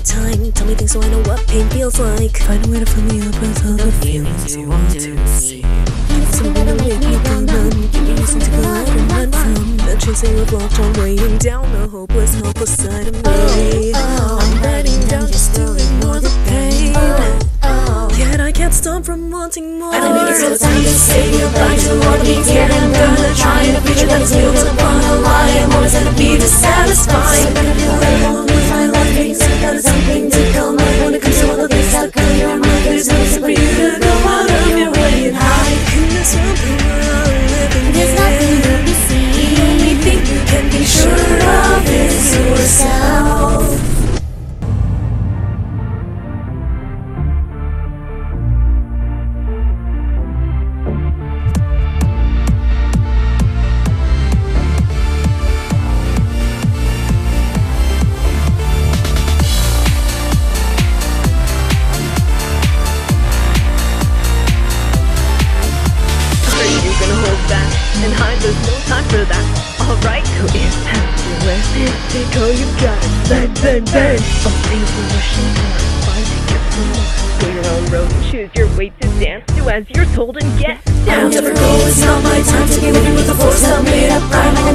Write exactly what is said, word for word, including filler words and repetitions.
time. Tell me things so I know what pain feels like. Find a way to fill me up with all the feelings you want to see. Something to make me go numb. Give me reason to go out and run from the chasing of locked-on, weighing down the hopeless, helpless side of me. Oh, oh, I'm writing down just to ignore the pain. Oh, oh. Yet I can't stop from wanting more. I think it's the time to say goodbye to what we did. I'm gonna try in a future that is built upon a lie. I'm always gonna be dissatisfied. I'm gonna feel alone with my life. Ain't got something to come up when it comes to all the things that come your mind. There's no reason for you to go out of your way and hide. In this world we're all living in, there's nothing to be seen. the only thing you can be sure of is yourself. And hide, there's no time for that. Alright, go in, fabulous. Take all you've got, bang, bang, bang. Oh, things are rushing on, find to get some more. Go your own road and choose your way to dance to as you're told and get down. I'll never go, it's not my time to be living with the force I made up. I'm